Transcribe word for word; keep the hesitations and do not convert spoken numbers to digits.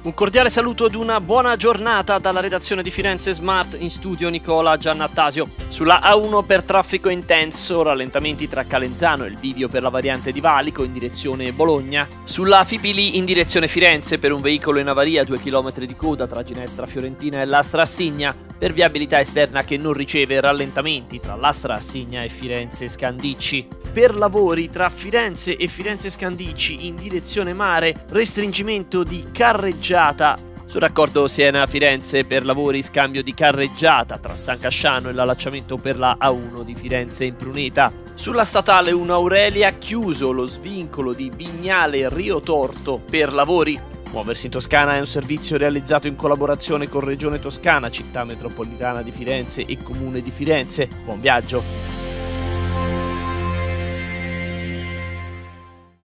Un cordiale saluto ed una buona giornata dalla redazione di Firenze Smart, in studio Nicola Giannattasio. Sulla A uno per traffico intenso, rallentamenti tra Calenzano e il bivio per la variante di Valico in direzione Bologna. Sulla Fipili in direzione Firenze per un veicolo in avaria, due chilometri di coda tra Ginestra Fiorentina e Lastra Assigna, per viabilità esterna che non riceve rallentamenti tra Lastra Assigna e Firenze Scandicci. Per lavori tra Firenze e Firenze Scandicci in direzione mare, restringimento di carreggiata sul raccordo Siena-Firenze per lavori scambio di carreggiata tra San Casciano e l'allacciamento per la A uno di Firenze in Pruneta. Sulla statale uno Aurelia chiuso lo svincolo di Vignale Rio Torto per lavori. Muoversi in Toscana è un servizio realizzato in collaborazione con Regione Toscana, Città Metropolitana di Firenze e Comune di Firenze. Buon viaggio!